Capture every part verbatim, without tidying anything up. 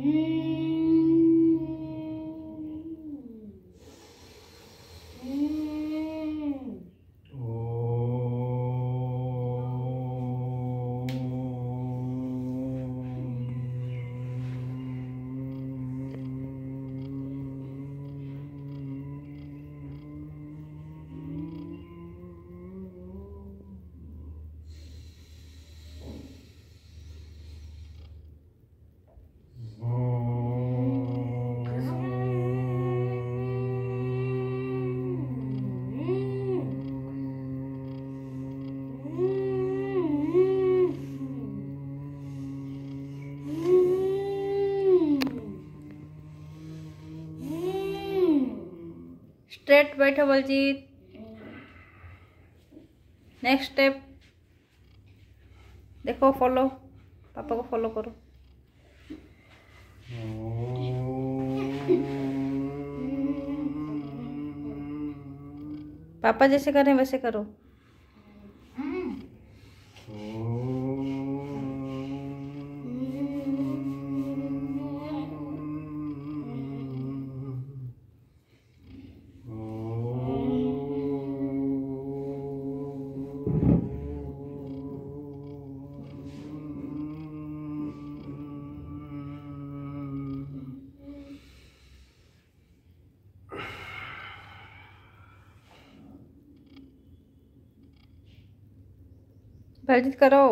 Straight बैठो Baljeet. Next step देखो, follow, पापा को फॉलो करो। पापा जैसे कर रहे हैं वैसे करो। बलजीत करो।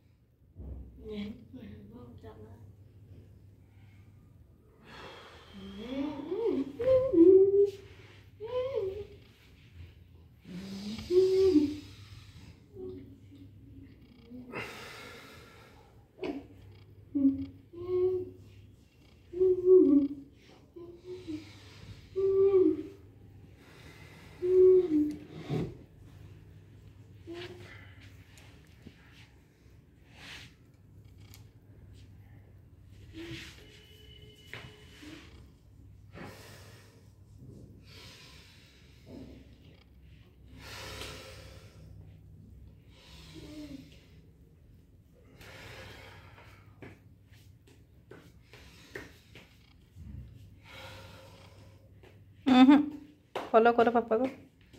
हम्म फॉलो करो पापा को।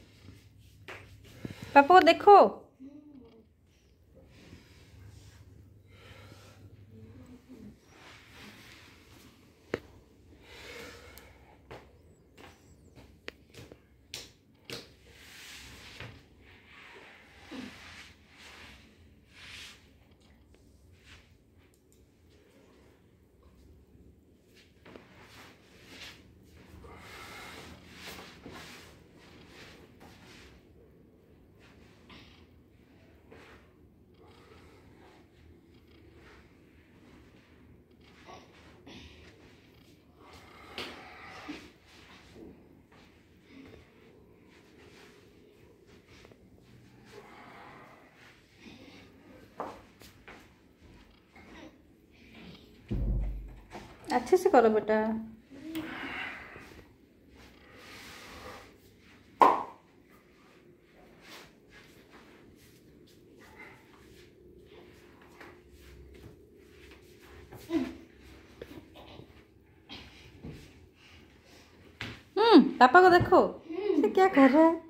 पापा को देखो। अच्छे से करो बेटा। हम्म पापा को देखो, ये क्या कर रहा है।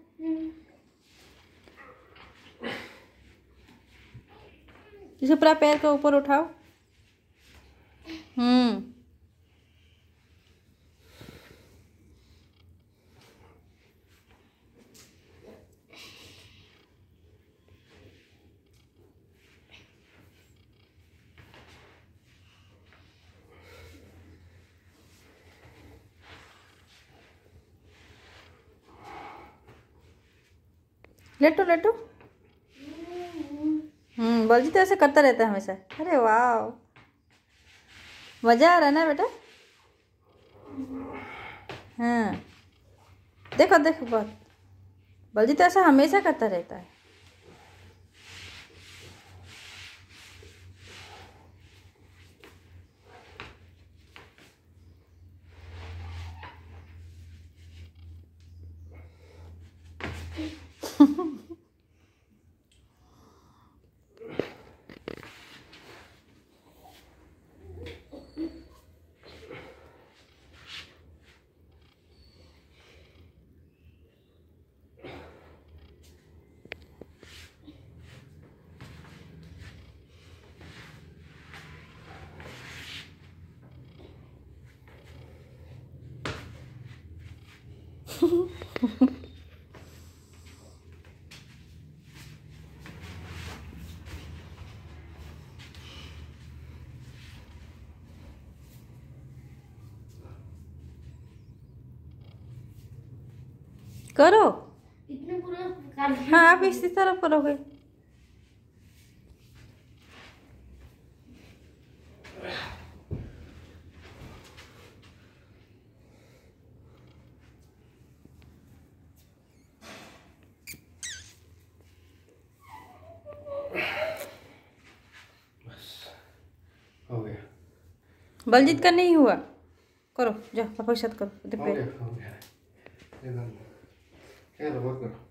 इसे पूरा पैर को ऊपर उठाओ। हम्म लेटो लेटो। हम्म बलजीत ऐसे करता रहता है हमेशा। अरे वाह, मजा आ रहा है ना बेटा। हाँ देखो देखो, बहुत बलजीत ऐसा हमेशा करता रहता है। करो। इतने पूरा हाँ आप इसी तरफ करोगे। हो गया। बलजीत का नहीं हुआ, करो जा पापा के साथ करो। हो गया, हो गया। एकदम क्या करो, करो।